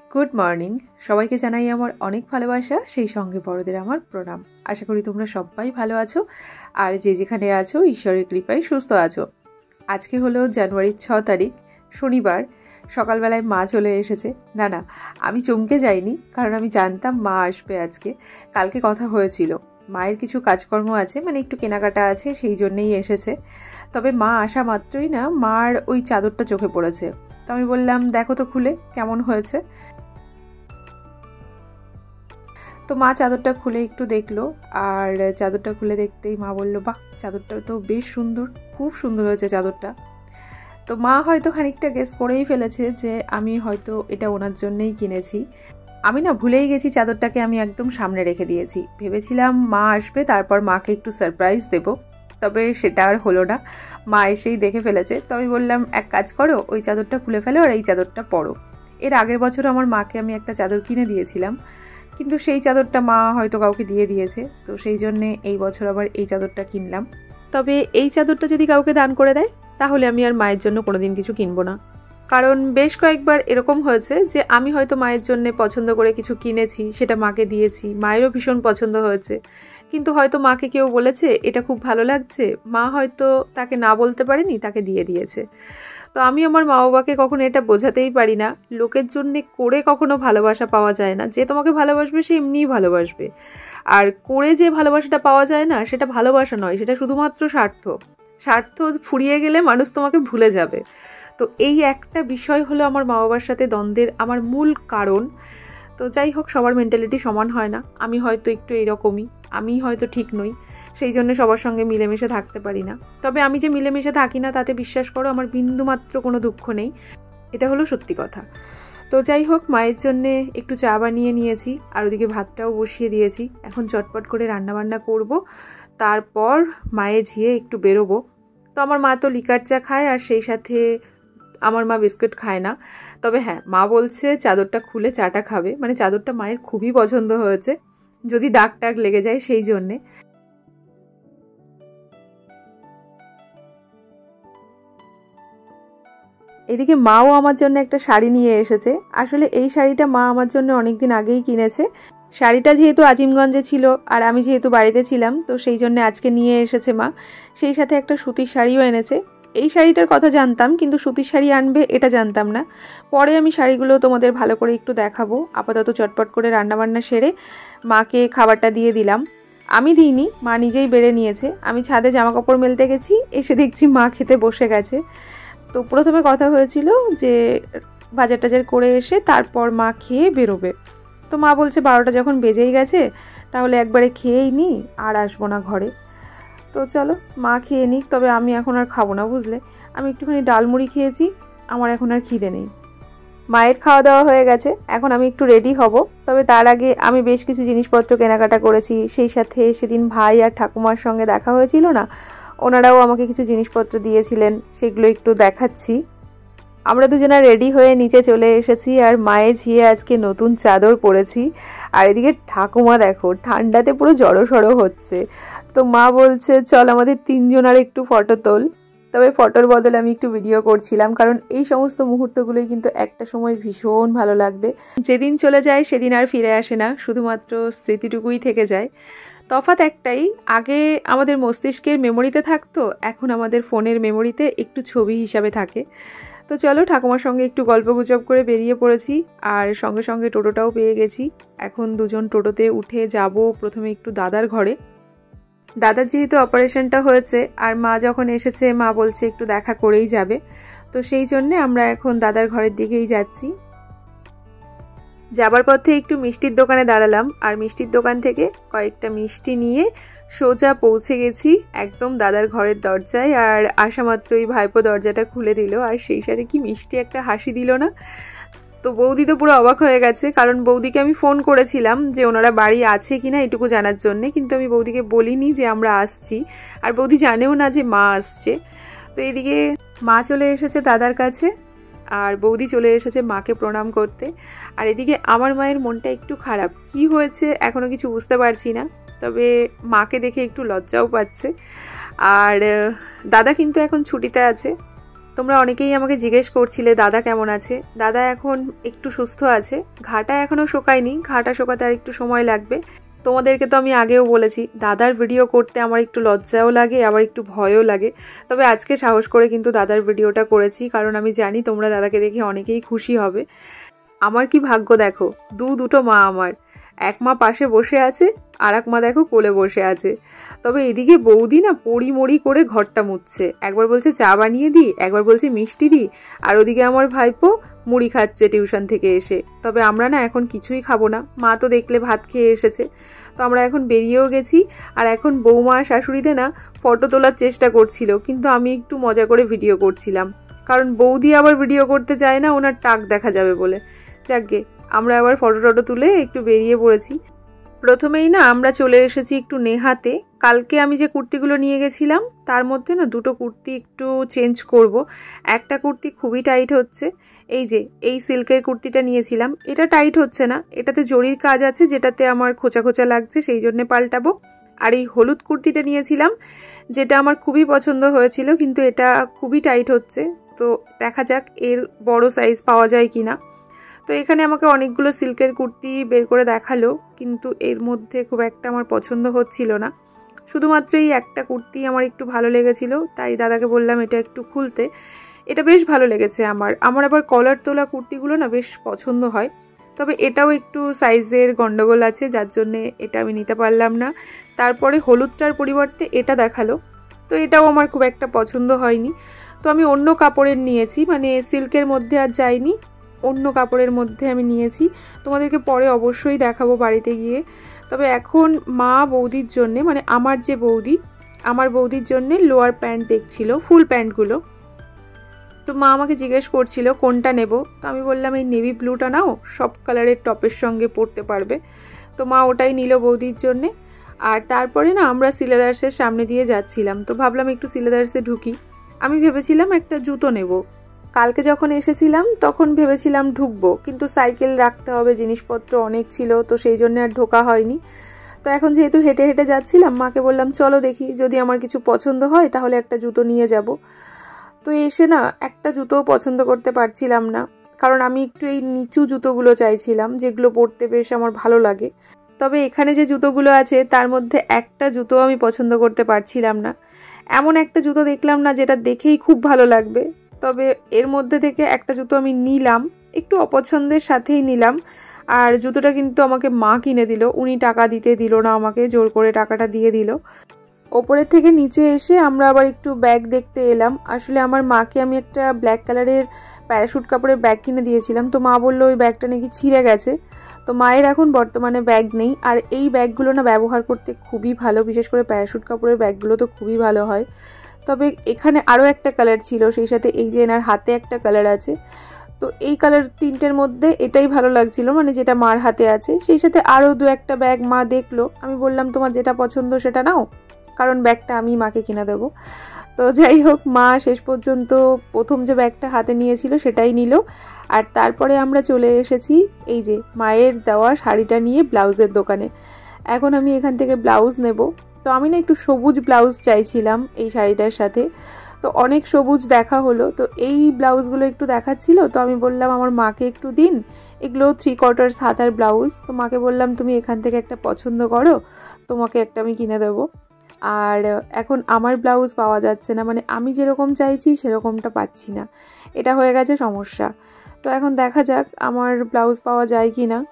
Good morning সবাইকে জানাই আমার অনেক ভালোবাসা, সেই সঙ্গে বড়দের আমার প্রণাম। আশা করি তোমরা সবাই ভালো আছো আর যে যেখানে আছো ঈশ্বরের কৃপায় সুস্থ আছো। আজকে হলো জানুয়ারির 6 তারিখ, শনিবার। সকালবেলায় মা চলে এসেছে। না, আমি চমকে যাইনি, কারণ আমি জানতাম মা আসবে আজকে। কালকে কথা হয়েছিল, মায়ের কিছু কাজকর্ম আছে, মানে একটু কেনাকাটা আছে, সেই জন্যেই এসেছে। তবে মা আসা মাত্রই না মার ওই চাদরটা চোখে পড়েছে। তো আমি বললাম দেখো তো খুলে কেমন হয়েছে। তো মা চাদরটা খুলে একটু দেখলো, আর চাদরটা খুলে দেখতেই মা বললো, বাহ, চাদরটা তো বেশ সুন্দর, খুব সুন্দর হয়েছে চাদরটা। তো মা হয়তো খানিকটা গেস করেই ফেলেছে যে আমি হয়তো এটা ওনার জন্যেই কিনেছি। আমি না ভুলেই গেছি, চাদরটাকে আমি একদম সামনে রেখে দিয়েছি। ভেবেছিলাম মা আসবে, তারপর মাকে একটু সারপ্রাইজ দেব, তবে সেটা আর হলো না। মা এসেই দেখে ফেলেছে। তো আমি বললাম, এক কাজ করো, ওই চাদরটা খুলে ফেলো আর এই চাদরটা পরো। এর আগের বছর আমার মাকে আমি একটা চাদর কিনে দিয়েছিলাম, কিন্তু সেই চাদরটা মা হয়তো কাউকে দিয়ে দিয়েছে, তো সেই জন্যে এই বছর আবার এই চাদরটা কিনলাম। তবে এই চাদরটা যদি কাউকে দান করে দেয়, তাহলে আমি আর মায়ের জন্য কোনোদিন কিছু কিনবো না। কারণ বেশ কয়েকবার এরকম হয়েছে যে আমি হয়তো মায়ের জন্য পছন্দ করে কিছু কিনেছি, সেটা মাকে দিয়েছি, মায়েরও ভীষণ পছন্দ হয়েছে, কিন্তু হয়তো মাকে কেউ বলেছে এটা খুব ভালো লাগছে, মা হয়তো তাকে না বলতে পারেনি, তাকে দিয়ে দিয়েছে। তো আমি আমার মা বাবাকে কখনো এটা বোঝাতেই পারি না, লোকের জন্যে করে কখনো ভালোবাসা পাওয়া যায় না। যে তোমাকে ভালোবাসবে সে এমনিই ভালোবাসবে, আর করে যে ভালোবাসাটা পাওয়া যায় না সেটা ভালোবাসা নয়, সেটা শুধুমাত্র স্বার্থ ফুরিয়ে গেলে মানুষ তোমাকে ভুলে যাবে। তো এই একটা বিষয় হলো আমার মা বাবার সাথে দ্বন্দ্বের আমার মূল কারণ। তো যাই হোক, সবার মেন্টালিটি সমান হয় না, আমি হয়তো একটু এরকমই, আমি হয়তো ঠিক নই, সেই জন্য সবার সঙ্গে মিলেমিশে থাকতে পারি না। তবে আমি যে মিলেমিশে থাকি না, তাতে বিশ্বাস করো আমার বিন্দুমাত্র কোনো দুঃখ নেই, এটা হলো সত্যি কথা। তো যাই হোক, মায়ের জন্যে একটু চা বানিয়ে নিয়েছি, আর ওদিকে ভাতটাও বসিয়ে দিয়েছি। এখন চটপট করে রান্নাবান্না করব, তারপর মায়ে ঝিয়ে একটু বেরোবো। তো আমার মা তো লিকার চা খায়, আর সেই সাথে আমার মা বিস্কুট খায় না। তবে হ্যাঁ, মা বলছে চাদরটা খুলে চাটা খাবে, মানে চাদরটা মায়ের খুবই পছন্দ হয়েছে, যদি দাগ টাগ লেগে যায় সেই জন্যে। এদিকে মাও আমার জন্য একটা শাড়ি নিয়ে এসেছে। আসলে এই শাড়িটা মা আমার জন্য অনেকদিন আগেই কিনেছে। শাড়িটা যেহেতু আজিমগঞ্জে ছিল আর আমি যেহেতু বাড়িতে ছিলাম, তো সেই জন্য আজকে নিয়ে এসেছে মা। সেই সাথে একটা সুতির শাড়িও এনেছে। এই শাড়িটার কথা জানতাম, কিন্তু সুতির শাড়ি আনবে এটা জানতাম না। পরে আমি শাড়িগুলো তোমাদের ভালো করে একটু দেখাবো। আপাতত চটপট করে রান্নাবান্না সেরে মাকে খাবারটা দিয়ে দিলাম। আমি দিইনি, মা নিজেই বেড়ে নিয়েছে। আমি ছাদে জামা কাপড় মেলতে গেছি, এসে দেখছি মা খেতে বসে গেছে। তো প্রথমে কথা হয়েছিল যে বাজার টাজার করে এসে তারপর মা খেয়ে বেরোবে। তো মা বলছে 12টা যখন বেজেই গেছে, তাহলে একবারে খেয়েই নিই, আর আসবো না ঘরে। তো চলো মা খেয়ে নিক, তবে আমি এখন আর খাবো না, বুঝলে। আমি একটুখানি ডালমুড়ি খেয়েছি, আমার এখন আর খিদে নেই। মায়ের খাওয়া দাওয়া হয়ে গেছে, এখন আমি একটু রেডি হব। তবে তার আগে আমি বেশ কিছু জিনিসপত্র কেনাকাটা করেছি। সেই সাথে সেদিন ভাই আর ঠাকুমার সঙ্গে দেখা হয়েছিল না, ওনারাও আমাকে কিছু জিনিসপত্র দিয়েছিলেন, সেগুলো একটু দেখাচ্ছি। আমরা দুজনা রেডি হয়ে নিচে চলে এসেছি, আর মায়ে ঝিয়ে আজকে নতুন চাদর পরেছি। আর এদিকে ঠাকুমা দেখো ঠান্ডাতে পুরো জড়সড় হচ্ছে। তো মা বলছে চল আমাদের তিনজনের একটু ফটো তোল। তবে ফটোর বদলে আমি একটু ভিডিও করছিলাম, কারণ এই সমস্ত মুহূর্তগুলোই কিন্তু একটা সময় ভীষণ ভালো লাগবে। যেদিন চলে যায় সেদিন আর ফিরে আসে না, শুধুমাত্র স্মৃতিটুকুই থেকে যায়। তফাৎ একটাই, আগে আমাদের মস্তিষ্কের মেমোরিতে থাকতো, এখন আমাদের ফোনের মেমোরিতে একটু ছবি হিসাবে থাকে। তো চলো, ঠাকুমার সঙ্গে একটু গল্পগুজব করে বেরিয়ে পড়েছি, আর সঙ্গে সঙ্গে টোটোটাও পেয়ে গেছি। এখন দুজন টোটোতে উঠে যাব প্রথমে একটু দাদার ঘরে। দাদার যেহেতু অপারেশনটা হয়েছে, আর মা যখন এসেছে মা বলছে একটু দেখা করেই যাবে, তো সেই জন্যে আমরা এখন দাদার ঘরের দিকেই যাচ্ছি। যাবার পথে একটু মিষ্টির দোকানে দাঁড়ালাম, আর মিষ্টির দোকান থেকে কয়েকটা মিষ্টি নিয়ে সোজা পৌঁছে গেছি একদম দাদার ঘরের দরজায়। আর আসা মাত্রই ভাইপো দরজাটা খুলে দিল, আর সেই সাথে কি মিষ্টি একটা হাসি দিল না। তো বৌদি তো পুরো অবাক হয়ে গেছে, কারণ বৌদিকে আমি ফোন করেছিলাম যে ওনারা বাড়ি আছে কিনা এটুকু জানার জন্যে, কিন্তু আমি বৌদিকে বলিনি যে আমরা আসছি, আর বৌদি জানেও না যে মা আসছে। তো এদিকে মা চলে এসেছে দাদার কাছে, আর বৌদি চলে এসেছে মাকে প্রণাম করতে। আর এদিকে আমার মায়ের মনটা একটু খারাপ, কি হয়েছে এখনো কিছু বুঝতে পারছি না, তবে মাকে দেখে একটু লজ্জাও পাচ্ছে। আর দাদা কিন্তু এখন ছুটিতে আছে, তোমরা অনেকেই আমাকে জিজ্ঞেস করছিলে দাদা কেমন আছে। দাদা এখন একটু সুস্থ আছে, ঘাটা এখনও শোকায়নি, ঘাটা শোকাতে আর একটু সময় লাগবে। তোমাদেরকে তো আমি আগেও বলেছি দাদার ভিডিও করতে আমার একটু লজ্জাও লাগে, আবার একটু ভয়ও লাগে। তবে আজকে সাহস করে কিন্তু দাদার ভিডিওটা করেছি, কারণ আমি জানি তোমরা দাদাকে দেখে অনেকেই খুশি হবে। আমার কি ভাগ্য দেখো, দুটো মা আমার। এক মা পাশে বসে আছে, আর এক মা দেখো কোলে বসে আছে। তবে এদিকে বৌদি না পড়ি করে ঘরটা মুছছে, একবার বলছে চা বানিয়ে দিই, একবার বলছে মিষ্টি দিই, আর ওদিকে আমার ভাইপো মুড়ি খাচ্ছে টিউশন থেকে এসে। তবে আমরা না এখন কিছুই খাবো না, মা তো দেখলে ভাত খেয়ে এসেছে। তো আমরা এখন বেরিয়েও গেছি, আর এখন বৌমা শাশুড়িতে না ফটো তোলার চেষ্টা করছিল, কিন্তু আমি একটু মজা করে ভিডিও করছিলাম, কারণ বৌদি আবার ভিডিও করতে চায় না, ওনার টাক দেখা যাবে বলে। যাকগে, আমরা আবার ফটো তুলে একটু বেরিয়ে পড়েছি। প্রথমেই না আমরা চলে এসেছি একটু নেহাতে। কালকে আমি যে কুর্তিগুলো নিয়ে গেছিলাম তার মধ্যে না দুটো কুর্তি একটু চেঞ্জ করব। একটা কুর্তি খুবই টাইট হচ্ছে, এই সিল্কের কুর্তিটা নিয়েছিলাম, এটা টাইট হচ্ছে না, এটাতে জরির কাজ আছে যেটাতে আমার খোঁচা খোঁচা লাগছে, সেই জন্যে পাল্টাবো। আর এই হলুদ কুর্তিটা নিয়েছিলাম, যেটা আমার খুবই পছন্দ হয়েছিল, কিন্তু এটা খুবই টাইট হচ্ছে। তো দেখা যাক এর বড় সাইজ পাওয়া যায় কিনা। তো এখানে আমাকে অনেকগুলো সিল্কের কুর্তি বের করে দেখালো, কিন্তু এর মধ্যে খুব একটা আমার পছন্দ হচ্ছিল না। শুধুমাত্র এই একটা কুর্তি আমার একটু ভালো লেগেছিল, তাই দাদাকে বললাম এটা একটু খুলতে। এটা বেশ ভালো লেগেছে আমার আবার কলার তোলা কুর্তিগুলো না বেশ পছন্দ হয়। তবে এটাও একটু সাইজের গন্ডগোল আছে, যার জন্যে এটা আমি নিতে পারলাম না। তারপরে হলুদটার পরিবর্তে এটা দেখালো, তো এটাও আমার খুব একটা পছন্দ হয়নি। তো আমি অন্য কাপড়ের নিয়েছি, মানে সিল্কের মধ্যে আর যাইনি, অন্য কাপড়ের মধ্যে আমি নিয়েছি। তোমাদেরকে পরে অবশ্যই দেখাবো বাড়িতে গিয়ে। তবে এখন মা বৌদির জন্যে, মানে আমার বৌদির জন্যে লোয়ার প্যান্ট দেখছিল, ফুল প্যান্টগুলো। তো মা আমাকে জিজ্ঞেস করছিল কোনটা নেব, তো আমি বললাম এই নেভি ব্লুটা নাও, সব কালারের টপের সঙ্গে পরতে পারবে। তো মা ওটাই নিল বৌদির জন্যে। আর তারপরে না আমরা সিলেদার্সের সামনে দিয়ে যাচ্ছিলাম, তো ভাবলাম একটু সিলেদার্সে ঢুকি। আমি ভেবেছিলাম একটা জুতো নেব। কালকে যখন এসেছিলাম তখন ভেবেছিলাম ঢুকবো, কিন্তু সাইকেল রাখতে হবে, জিনিসপত্র অনেক ছিল, তো সেই জন্য আর ঢোকা হয়নি। তো এখন যেহেতু হেঁটে হেঁটে যাচ্ছিলাম, মাকে বললাম চলো দেখি, যদি আমার কিছু পছন্দ হয় তাহলে একটা জুতো নিয়ে যাব। তো এসে না একটা জুতোও পছন্দ করতে পারছিলাম না, কারণ আমি একটু এই নিচু জুতোগুলো চাইছিলাম, যেগুলো পরতে বেশ আমার ভালো লাগে। তবে এখানে যে জুতোগুলো আছে তার মধ্যে একটা জুতো আমি পছন্দ করতে পারছিলাম না। এমন একটা জুতো দেখলাম না যেটা দেখেই খুব ভালো লাগবে, তবে এর মধ্যে থেকে একটা জুতো আমি নিলাম, একটু অপছন্দের সাথেই নিলাম। আর জুতোটা কিন্তু আমাকে মা কিনে দিল, উনি টাকা দিতে দিল না আমাকে, জোর করে টাকাটা দিয়ে দিল। ওপরের থেকে নিচে এসে আমরা আবার একটু ব্যাগ দেখতে এলাম। আসলে আমার মাকে আমি একটা ব্ল্যাক কালারের প্যারাশুট কাপড়ের ব্যাগ কিনে দিয়েছিলাম, তো মা বললো ওই ব্যাগটা নাকি ছিঁড়ে গেছে। তো মায়ের এখন বর্তমানে ব্যাগ নেই, আর এই ব্যাগগুলো না ব্যবহার করতে খুবই ভালো, বিশেষ করে প্যারাশুট কাপড়ের ব্যাগগুলো তো খুবই ভালো হয়। তবে এখানে আরও একটা কালার ছিল, সেই সাথে এই যে এনার হাতে একটা কালার আছে, তো এই কালার তিনটের মধ্যে এটাই ভালো লাগছিল, মানে যেটা মার হাতে আছে। সেই সাথে আরও দু একটা ব্যাগ মা দেখলো, আমি বললাম তোমার যেটা পছন্দ সেটা নাও, কারণ ব্যাগটা আমি মাকে কিনে দেবো। তো যাই হোক, মা শেষ পর্যন্ত প্রথম যে ব্যাগটা হাতে নিয়েছিল সেটাই নিল। আর তারপরে আমরা চলে এসেছি এই যে মায়ের দেওয়া শাড়িটা নিয়ে ব্লাউজের দোকানে। এখন আমি এখান থেকে ব্লাউজ নেব। তো আমি না একটু সবুজ ব্লাউজ চাইছিলাম এই শাড়িটার সাথে, তো অনেক সবুজ দেখা হলো, তো এই ব্লাউজগুলো একটু দেখাচ্ছিল, তো আমি বললাম আমার মাকে একটু দিন, এগুলো 3/4 হাতার ব্লাউজ। তো মাকে বললাম তুমি এখান থেকে একটা পছন্দ করো, তোমাকে একটা আমি কিনে দেবো। আর এখন আমার ব্লাউজ পাওয়া যাচ্ছে না, মানে আমি যেরকম চাইছি সেরকমটা পাচ্ছি না, এটা হয়ে গেছে সমস্যা। তো এখন দেখা যাক আমার ব্লাউজ পাওয়া যায় কি না।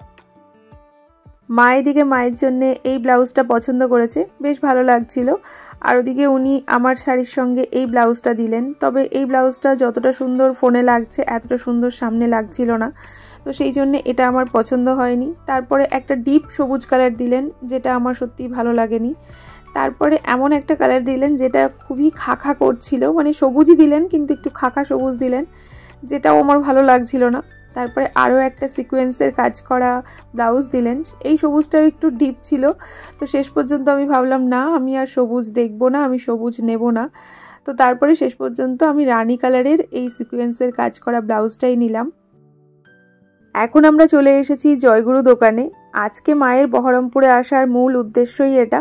মায়ের জন্য এই ব্লাউজটা পছন্দ করেছে, বেশ ভালো লাগছিল। আর ওদিকে উনি আমার শাড়ির সঙ্গে এই ব্লাউজটা দিলেন, তবে এই ব্লাউজটা যতটা সুন্দর ফোনে লাগছে এতটা সুন্দর সামনে লাগছিল না, তো সেই জন্য এটা আমার পছন্দ হয়নি। তারপরে একটা ডিপ সবুজ কালার দিলেন, যেটা আমার সত্যিই ভালো লাগেনি। তারপরে এমন একটা কালার দিলেন যেটা খুবই খাখা করছিল, মানে সবুজই দিলেন কিন্তু একটু খাখা সবুজ দিলেন, যেটাও আমার ভালো লাগছিল না। তারপরে আরও একটা সিকোয়েন্সের কাজ করা ব্লাউজ দিলেন, এই সবুজটাও একটু ডিপ ছিল। তো শেষ পর্যন্ত আমি ভাবলাম না, আমি আর সবুজ দেখব না, আমি সবুজ নেব না। তো তারপরে শেষ পর্যন্ত আমি রানী কালারের এই সিকোয়েন্সের কাজ করা ব্লাউজটাই নিলাম। এখন আমরা চলে এসেছি জয়গুরু দোকানে। আজকে মায়ের বহরমপুরে আসার মূল উদ্দেশ্যই এটা,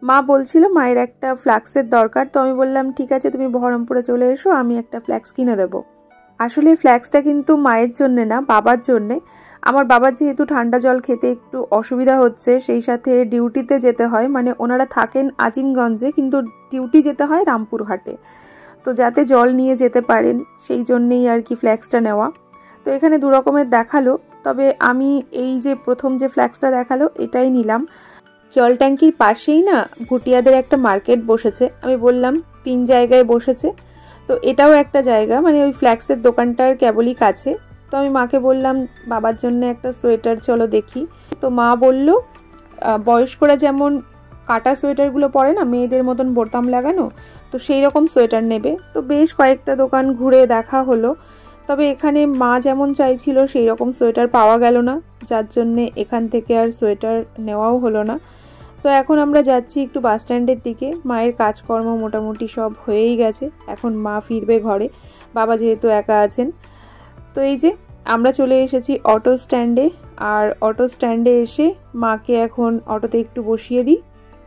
মা বলছিল মায়ের একটা ফ্ল্যাক্সের দরকার, তো আমি বললাম ঠিক আছে তুমি বহরমপুরে চলে এসো, আমি একটা ফ্ল্যাক্স কিনে দেবো। আসলে ফ্ল্যাক্সটা কিন্তু মায়ের জন্যে না, বাবার জন্যে। আমার বাবার যেহেতু ঠান্ডা জল খেতে একটু অসুবিধা হচ্ছে, সেই সাথে ডিউটিতে যেতে হয়, মানে ওনারা থাকেন আজিমগঞ্জে কিন্তু ডিউটি যেতে হয় রামপুরহাটে, তো যাতে জল নিয়ে যেতে পারেন সেই জন্যেই আর কি ফ্ল্যাক্সটা নেওয়া। তো এখানে দু রকমের দেখালো, তবে আমি এই যে প্রথম যে ফ্ল্যাক্সটা দেখালো এটাই নিলাম। জল ট্যাঙ্কির পাশেই না ভুটিয়াদের একটা মার্কেট বসেছে, আমি বললাম 3 জায়গায় বসেছে, তো এটাও একটা জায়গা, মানে ওই ফ্ল্যাক্সের দোকানটার কেবলই কাছে। তো আমি মাকে বললাম বাবার জন্য একটা সোয়েটার চলো দেখি। তো মা বলল বয়স্করা যেমন কাটা সোয়েটারগুলো পরে না, মেয়েদের মতন বোতাম লাগানো, তো সেই রকম সোয়েটার নেবে। তো বেশ কয়েকটা দোকান ঘুরে দেখা হলো, তবে এখানে মা যেমন চাইছিল সেই রকম সোয়েটার পাওয়া গেল না, যার জন্যে এখান থেকে আর সোয়েটার নেওয়াও হলো না। তো এখন আমরা যাচ্ছি একটু বাস স্ট্যান্ডের দিকে। মায়ের কাজকর্ম মোটামুটি সব হয়েই গেছে, এখন মা ফিরবে ঘরে, বাবা যেহেতু একা আছেন। তো এই যে আমরা চলে এসেছি অটো স্ট্যান্ডে, আর অটো স্ট্যান্ডে এসে মাকে এখন অটোতে একটু বসিয়ে দিই।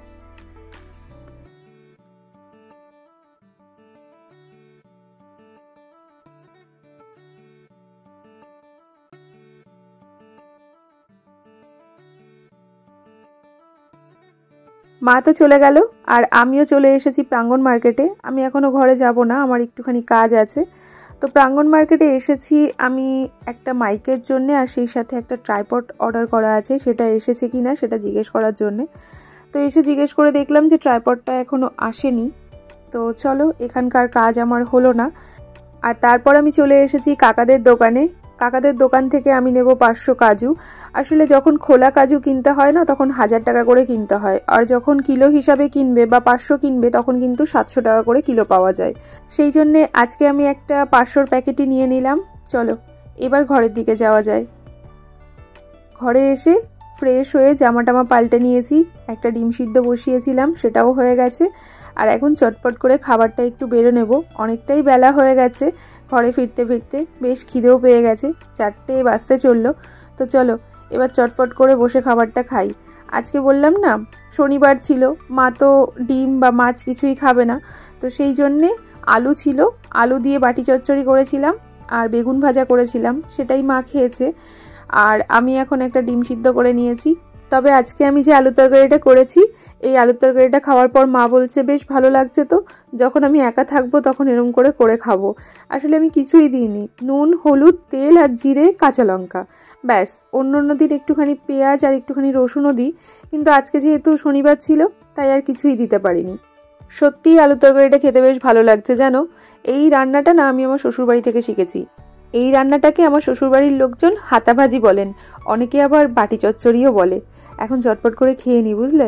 মা তো চলে গেল আর আমিও চলে এসেছি প্রাঙ্গণ মার্কেটে। আমি এখনও ঘরে যাব না, আমার একটুখানি কাজ আছে। তো প্রাঙ্গণ মার্কেটে এসেছি আমি একটা মাইকের জন্য, আর সেই সাথে একটা ট্রাইপড অর্ডার করা আছে, সেটা এসেছে কি না সেটা জিজ্ঞেস করার জন্যে। তো এসে জিজ্ঞেস করে দেখলাম যে ট্রাইপডটা এখনও আসেনি। তো চলো, এখানকার কাজ আমার হলো না। আর তারপর আমি চলে এসেছি কাকাদের দোকানে। কাকাদের দোকান থেকে আমি নেব 500 কাজু। আসলে যখন খোলা কাজু কিনতে হয় না তখন 1000 টাকা করে কিনতে হয়, আর যখন কিলো হিসাবে কিনবে বা 500 কিনবে তখন কিন্তু 700 টাকা করে কিলো পাওয়া যায়। সেই জন্যে আজকে আমি একটা 500 প্যাকেটই নিয়ে নিলাম। চলো এবার ঘরের দিকে যাওয়া যায়। ঘরে এসে ফ্রেশ হয়ে জামা টামা পাল্টে নিয়েছি, একটা ডিম সিদ্ধ বসিয়েছিলাম সেটাও হয়ে গেছে, আর এখন চটপট করে খাবারটা একটু বেরো নেব। অনেকটাই বেলা হয়ে গেছে, ঘরে ফিরতে ফিরতে বেশ খিদেও পেয়ে গেছে, 4টে বাজতে চললো। তো চলো এবার চটপট করে বসে খাবারটা খাই। আজকে বললাম না শনিবার ছিল, মা তো ডিম বা মাছ কিছুই খাবে না, তো সেই জন্যে আলু ছিল, আলু দিয়ে বাটি চচ্চড়ি করেছিলাম আর বেগুন ভাজা করেছিলাম, সেটাই মা খেয়েছে। আর আমি এখন একটা ডিম সিদ্ধ করে নিয়েছি। তবে আজকে আমি যে আলুর তরকারিটা করেছি, এই আলুর তরকারিটা খাওয়ার পর মা বলছে বেশ ভালো লাগছে, তো যখন আমি একা থাকবো তখন এরম করে করে খাবো। আসলে আমি কিছুই দিইনি, নুন হলুদ তেল আর জিরে কাঁচা লঙ্কা, ব্যাস। অন্য দিন একটুখানি পেঁয়াজ আর একটুখানি রসুনও দিই, কিন্তু আজকে যেহেতু শনিবার ছিল তাই আর কিছুই দিতে পারিনি। সত্যিই আলুর তরকারিটা খেতে বেশ ভালো লাগছে জানো। এই রান্নাটা না আমি আমার শ্বশুরবাড়ি থেকে শিখেছি। এই রান্নাটাকে আমার শ্বশুরবাড়ির লোকজন হাতাভাজি বলেন, অনেকে আবার বাটি চচ্চড়িও বলে। এখন চটপট করে খেয়ে নি বুঝলে।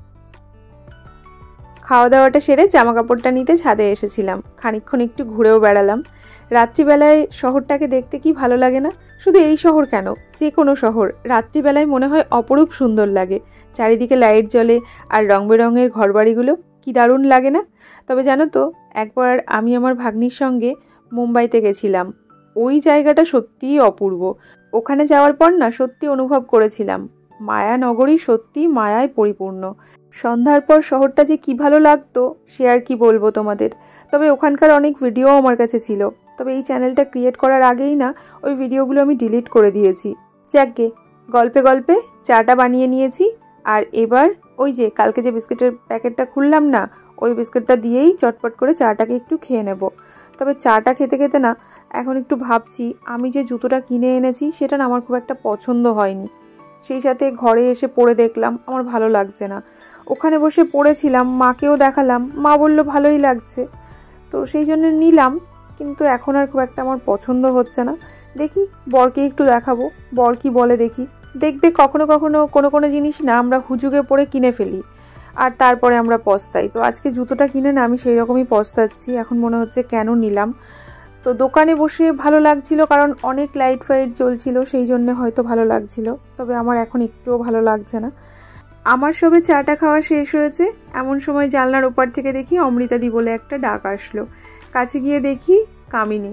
খাওয়া দাওয়াটা সেরে জামা কাপড়টা নিতে ছাদে এসেছিলাম, খানিকক্ষণ একটু ঘুরেও বেড়ালাম। রাত্রিবেলায় শহরটাকে দেখতে কি ভালো লাগে না? শুধু এই শহর কেন, যে কোনো শহর রাত্রিবেলায় মনে হয় অপরূপ সুন্দর লাগে। চারিদিকে লাইট জ্বলে আর রং বেরঙের ঘরবাড়িগুলো কি দারুণ লাগে না? তবে জানো তো, একবার আমি আমার ভাগ্নির সঙ্গে মুম্বাইতে গেছিলাম। ওই জায়গাটা সত্যিই অপূর্ব। ওখানে যাওয়ার পর না সত্যি অনুভব করেছিলাম মায়ানগরী সত্যি মায়ায় পরিপূর্ণ। সন্ধ্যার পর শহরটা যে কি ভালো লাগতো সে আর কি বলবো তোমাদের। তবে ওখানকার অনেক ভিডিও আমার কাছে ছিল, তবে এই চ্যানেলটা ক্রিয়েট করার আগেই না ওই ভিডিওগুলো আমি ডিলিট করে দিয়েছি। যাকগে, গল্পে গল্পে চাটা বানিয়ে নিয়েছি, আর এবার ওই যে কালকে যে বিস্কুটের প্যাকেটটা খুললাম না, ওই বিস্কুটটা দিয়েই চটপট করে চাটাকে একটু খেয়ে নেব। তবে চাটা খেতে খেতে না এখন একটু ভাবছি, আমি যে জুতোটা কিনে এনেছি সেটা না আমার খুব একটা পছন্দ হয়নি। সেই সাথে ঘরে এসে পরে দেখলাম আমার ভালো লাগছে না। ওখানে বসে পড়েছিলাম, মাকেও দেখালাম, মা বলল ভালোই লাগছে, তো সেই জন্য নিলাম, কিন্তু এখন আর খুব একটা আমার পছন্দ হচ্ছে না। দেখি বরকে একটু দেখাবো, বর কি বলে দেখি। দেখবে কখনো কখনো কোনো জিনিস না আমরা হুজুগে পড়ে কিনে ফেলি আর তারপরে আমরা পস্তাই। তো আজকে জুতোটা কিনে না আমি সেই রকমই পস্তাচ্ছি, এখন মনে হচ্ছে কেন নিলাম। তো দোকানে বসে ভালো লাগছিল কারণ অনেক লাইট ফাইট জ্বলছিল, সেই জন্য হয়তো ভালো লাগছিল, তবে আমার এখন একটুও ভালো লাগছে না। আমার সবে চাটা খাওয়া শেষ হয়েছে, এমন সময় জানলার ওপার থেকে দেখি অমৃতাদি বলে একটা ডাক আসলো। কাছে গিয়ে দেখি কামিনী।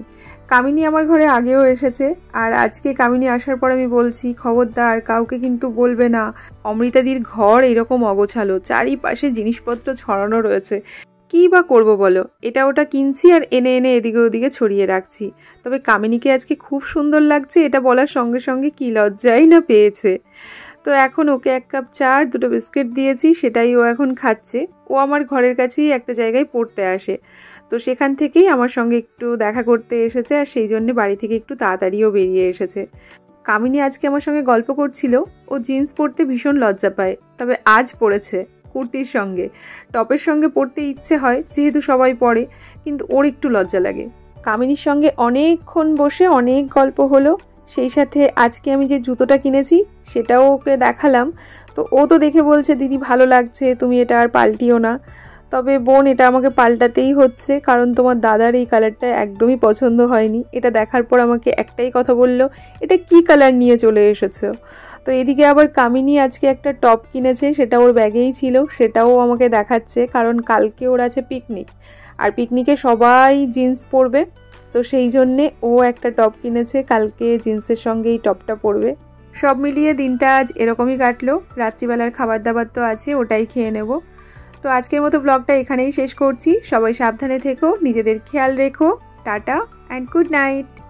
কামিনী আমার ঘরে আগেও এসেছে, আর আজকে কামিনী আসার পর আমি বলছি খবরদার কাউকে কিন্তু বলবে না, অমৃতাদির ঘর এরকম অগোছালো, চারিপাশে জিনিসপত্র ছড়ানো রয়েছে, কী বা করবো বলো, এটা ওটা কিনছি আর এনে এনে এদিকে ওদিকে ছড়িয়ে রাখছি। তবে কামিনীকে আজকে খুব সুন্দর লাগছে এটা বলার সঙ্গে সঙ্গে কী লজ্জাই না পেয়েছে। তো এখন ওকে 1 কাপ চা আর 2টো বিস্কিট দিয়েছি, সেটাই ও এখন খাচ্ছে। ও আমার ঘরের কাছেই একটা জায়গায় পড়তে আসে, তো সেখান থেকেই আমার সঙ্গে একটু দেখা করতে এসেছে, আর সেই জন্য বাড়ি থেকে একটু তাড়াতাড়িও বেরিয়ে এসেছে। কামিনী আজকে আমার সঙ্গে গল্প করছিল, ও জিন্স পরতে ভীষণ লজ্জা পায়, তবে আজ পরেছে কুর্তির সঙ্গে। টপের সঙ্গে পরতে ইচ্ছে হয় যেহেতু সবাই পরে, কিন্তু ওর একটু লজ্জা লাগে। কামিনীর সঙ্গে অনেকক্ষণ বসে অনেক গল্প হলো, সেই সাথে আজকে আমি যে জুতোটা কিনেছি সেটাও ওকে দেখালাম। তো ও তো দেখে বলছে দিদি ভালো লাগছে, তুমি এটা আর পাল্টিও না। তবে বোন এটা আমাকে পাল্টাতেই হচ্ছে, কারণ তোমার দাদার এই কালারটা একদমই পছন্দ হয়নি। এটা দেখার পর আমাকে একটাই কথা বললো, এটা কি কালার নিয়ে চলে এসেছো। তো এদিকে আবার কামিনী আজকে একটা টপ কিনেছে, সেটা ওর ব্যাগেই ছিল, সেটাও আমাকে দেখাচ্ছে, কারণ কালকে ওর আছে পিকনিক, আর পিকনিকে সবাই জিন্স পরবে, তো সেই জন্যে ও একটা টপ কিনেছে, কালকে জিন্সের সঙ্গে এই টপটা পরবে। সব মিলিয়ে দিনটা আজ এরকমই কাটলো। রাত্রিবেলার খাবার দাবার তো আছে, ওটাই খেয়ে নেব। তো আজকের মতো ব্লগটা এখানেই শেষ করছি। সবাই সাবধানে থেকো, নিজেদের খেয়াল রেখো। Tata and good night.